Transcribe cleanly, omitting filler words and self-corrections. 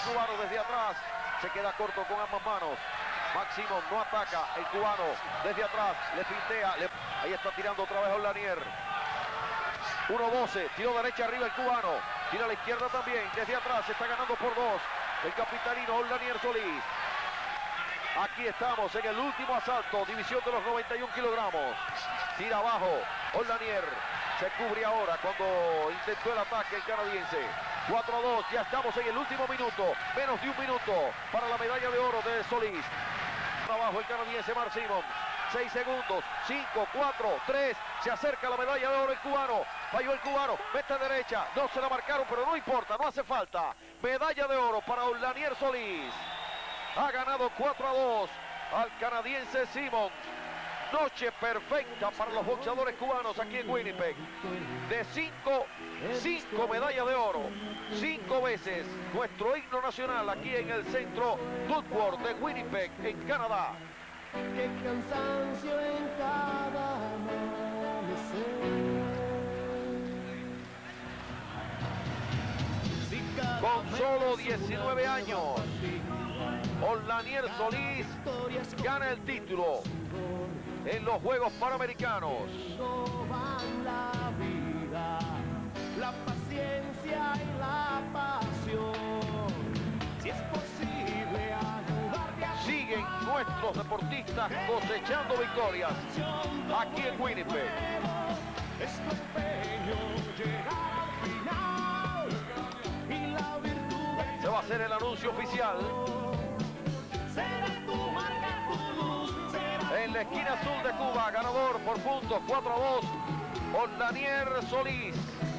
cubano desde atrás. Se queda corto con ambas manos. Máximo no ataca. El cubano desde atrás. Le fintea. Ahí está tirando otra vez Oldanier. 1-12. Tiro derecha arriba el cubano. Tira a la izquierda también. Desde atrás se está ganando por 2. El capitalino Oldanier Solís. Aquí estamos en el último asalto. División de los 91 kilogramos. Tira abajo. Oldanier. Se cubre ahora cuando intentó el ataque el canadiense. 4-2, ya estamos en el último minuto. Menos de un minuto para la medalla de oro de Solís. Abajo el canadiense Mark Simon. 6 segundos, 5, 4, 3. Se acerca la medalla de oro el cubano. Falló el cubano, mete derecha. No se la marcaron, pero no importa, no hace falta. Medalla de oro para Oldanier Solís. Ha ganado 4-2 al canadiense Simon. Noche perfecta para los boxeadores cubanos aquí en Winnipeg. De 5 medallas de oro. 5 veces nuestro himno nacional aquí en el centro Woodward de Winnipeg, en Canadá. Qué cansancio en cada amanecer. Con solo 19 años, Oldanier Solís gana el título en los Juegos Panamericanos. La vida, la paciencia y la pasión. Si es posible ayudarte a... Siguen nuestros deportistas cosechando victorias aquí en Winnipeg. Es tu empeño llegar al final y la virtud. Se va a hacer el anuncio oficial. Será tu marca, tu luz, será En la esquina azul de Cuba, ganador por puntos 4-2, Oldanier Solís.